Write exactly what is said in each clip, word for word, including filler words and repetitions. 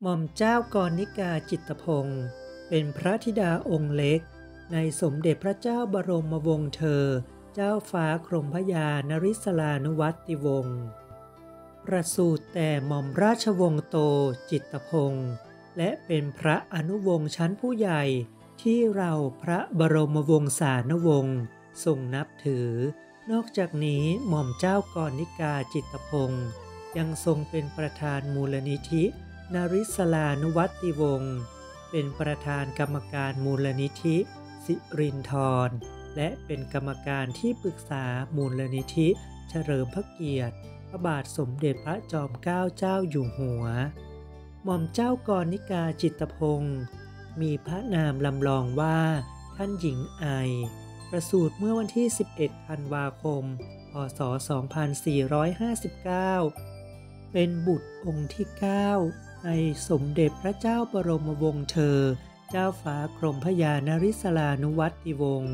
หม่อมเจ้ากรณิกาจิตรพงศ์เป็นพระธิดาองค์เล็กในสมเด็จพระเจ้าบรมวงศ์เธอเจ้าฟ้ากรมพระยานริศลานุวัติวงศ์ประสูติแต่หม่อมราชวงศ์โตจิตรพงศ์และเป็นพระอนุวงศ์ชั้นผู้ใหญ่ที่เราพระบรมวงศานุวงศ์ทรงนับถือนอกจากนี้หม่อมเจ้ากรณิกาจิตรพงศ์ยังทรงเป็นประธานมูลนิธินริศลานุวัติวงศ์เป็นประธานกรรมการมูลนิธิสิรินธรและเป็นกรรมการที่ปรึกษามูลนิธิเฉลิมพระเกียรติพระบาทสมเด็จพระจอมเกล้าเจ้าอยู่หัวหม่อมเจ้ากรณิกาจิตรพงศ์มีพระนามลำลองว่าท่านหญิงไอประสูติเมื่อวันที่สิบเอ็ดธันวาคมพ.ศ. สองพันสี่ร้อยห้าสิบเก้าเป็นบุตรองค์ที่เก้าในสมเด็จพระเจ้าบรมวงศ์เธอเจ้าฟ้ากรมพระยานริศลานุวัติวงศ์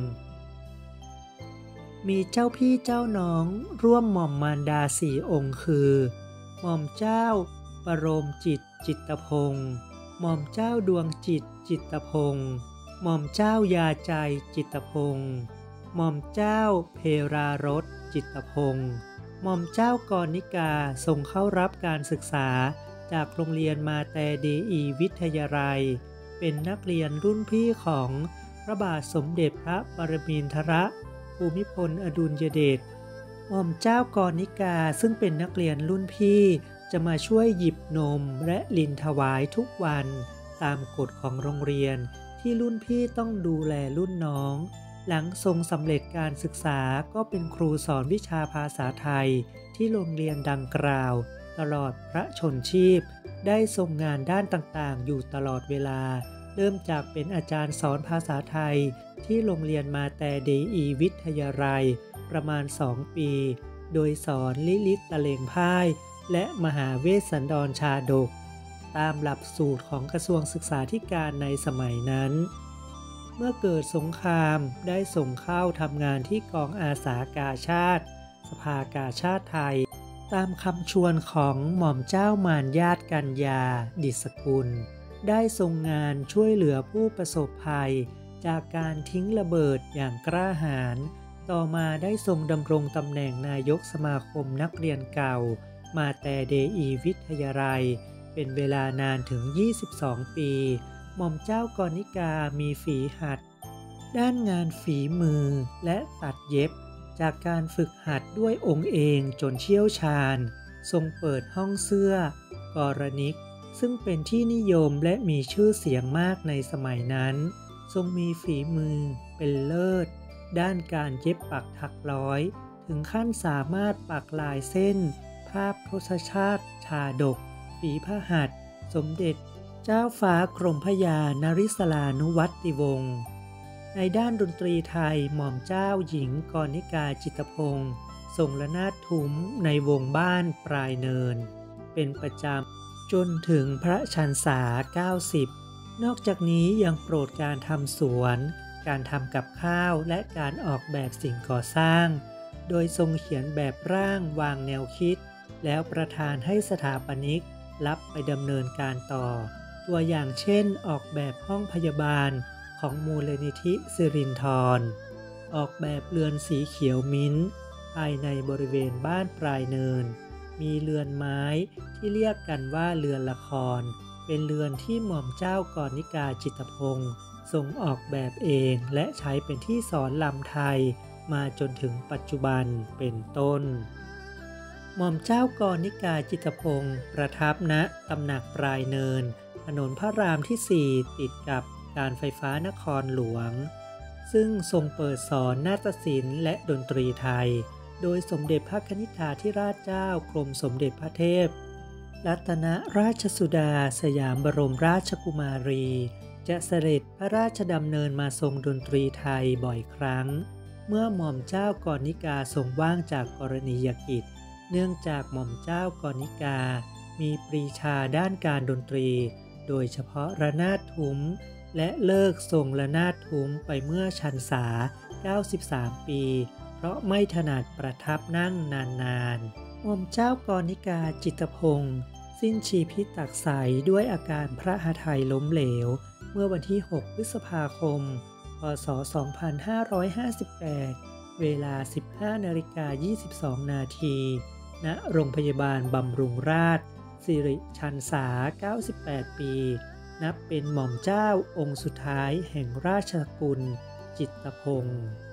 มีเจ้าพี่เจ้าน้องร่วมหม่อมมารดาสี่องค์คือหม่อมเจ้าบรมจิตจิตรพงศ์หม่อมเจ้าดวงจิตจิตรพงศ์หม่อมเจ้ายาใจจิตรพงศ์หม่อมเจ้าเพรารสจิตรพงศ์หม่อมเจ้ากรณิกาทรงเข้ารับการศึกษาจากโรงเรียนมาแต่เดอีวิทยาลัยเป็นนักเรียนรุ่นพี่ของพระบาทสมเด็จพระปรมินทรภูมิพลอดุลยเดชหม่อมเจ้ากรณิกาซึ่งเป็นนักเรียนรุ่นพี่จะมาช่วยหยิบนมและลินถวายทุกวันตามกฎของโรงเรียนที่รุ่นพี่ต้องดูแลรุ่นน้องหลังทรงสำเร็จการศึกษาก็เป็นครูสอนวิชาภาษาไทยที่โรงเรียนดังกล่าวตลอดพระชนชีพได้ทรงงานด้านต่างๆอยู่ตลอดเวลาเริ่มจากเป็นอาจารย์สอนภาษาไทยที่โรงเรียนมาแต่เดอีวิทยาลัยประมาณสองปีโดยสอนลิลิตตะเลงพ่ายและมหาเวสสันดรชาดกตามหลักสูตรของกระทรวงศึกษาธิการในสมัยนั้นเมื่อเกิดสงครามได้ส่งเข้าทำงานที่กองอาสากาชาติสภากาชาติไทยตามคำชวนของหม่อมเจ้ามารญาติกัญญาดิษกุลได้ทรงงานช่วยเหลือผู้ประสบภัยจากการทิ้งระเบิดอย่างกล้าหาญต่อมาได้ทรงดำรงตำแหน่งนายกสมาคมนักเรียนเก่ามาแต่เดอีวิทยาลัยเป็นเวลานานถึงยี่สิบสองปีหม่อมเจ้ากรณิกามีฝีหัดด้านงานฝีมือและตัดเย็บจากการฝึกหัดด้วยองค์เองจนเชี่ยวชาญทรงเปิดห้องเสื้อกรณิกซึ่งเป็นที่นิยมและมีชื่อเสียงมากในสมัยนั้นทรงมีฝีมือเป็นเลิศด้านการเย็บปักถักร้อยถึงขั้นสามารถปักลายเส้นภาพทศชาติชาดกฝีพระหัตถ์สมเด็จเจ้าฟ้ากรมพระยานริศลานุวัติวงศ์ในด้านดนตรีไทยหม่อมเจ้าหญิงกรณิกาจิตรพงศ์ทรงระนาดทุ้มในวงบ้านปลายเนินเป็นประจำจนถึงพระชันษาเก้าสิบนอกจากนี้ยังโปรดการทำสวนการทำกับข้าวและการออกแบบสิ่งก่อสร้างโดยทรงเขียนแบบร่างวางแนวคิดแล้วประทานให้สถาปนิกรับไปดำเนินการต่อตัวอย่างเช่นออกแบบห้องพยาบาลของมูลนิธิสิรินธรออกแบบเรือนสีเขียวมิ้นท์ภายในบริเวณบ้านปลายเนินมีเรือนไม้ที่เรียกกันว่าเรือนละครเป็นเรือนที่หม่อมเจ้ากรณิกาจิตรพงศ์ทรงออกแบบเองและใช้เป็นที่สอนลำไทยมาจนถึงปัจจุบันเป็นต้นหม่อมเจ้ากรณิกาจิตรพงศ์ประทับณตำหนักปลายเนินถนนพระรามที่สี่ติดกับการไฟฟ้านครหลวงซึ่งทรงเปิดสอนนาฏศิลป์และดนตรีไทยโดยสมเด็จพระคณิษฐาธิราชเจ้ากรมสมเด็จพระเทพรัตนราชสุดาสยามบรมราชกุมารีจะเสด็จพระราชดำเนินมาทรงดนตรีไทยบ่อยครั้งเมื่อหม่อมเจ้ากรณิกาทรงว่างจากกรณียกิจเนื่องจากหม่อมเจ้ากรณิกามีปรีชาด้านการดนตรีโดยเฉพาะระนาดทุ้มและเลิกทรงระนาดทุ้มไปเมื่อชันษาเก้าสิบสามปีเพราะไม่ถนัดประทับนั่งนานๆหม่อมเจ้ากรณิกาจิตรพงศ์สิ้นชีพิตตักใสด้วยอาการพระหทัยล้มเหลวเมื่อวันที่หกพฤษภาคมพ.ศ. สองพันห้าร้อยห้าสิบแปดเวลา สิบห้านาฬิกายี่สิบสองนาทีณโรงพยาบาลบำรุงราษฎร์สิริชันษาเก้าสิบแปดปีนับเป็นหม่อมเจ้าองค์สุดท้ายแห่งราชสกุลจิตรพงศ์